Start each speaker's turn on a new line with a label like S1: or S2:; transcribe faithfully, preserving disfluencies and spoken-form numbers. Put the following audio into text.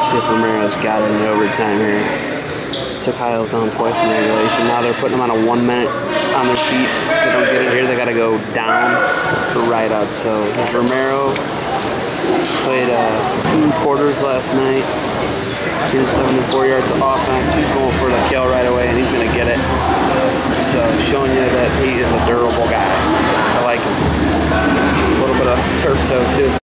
S1: see if Romero's got it in overtime here. Took Hiles down twice in regulation. Now they're putting them on a one minute on their feet. If they don't get it here, they got to go down for right out. So here's Romero. Played uh, two quarters last night. two hundred seventy-four yards of offense. He's going for the kill right away, and he's going to get it. So showing you that he is a durable guy. I like him. A little bit of turf toe too.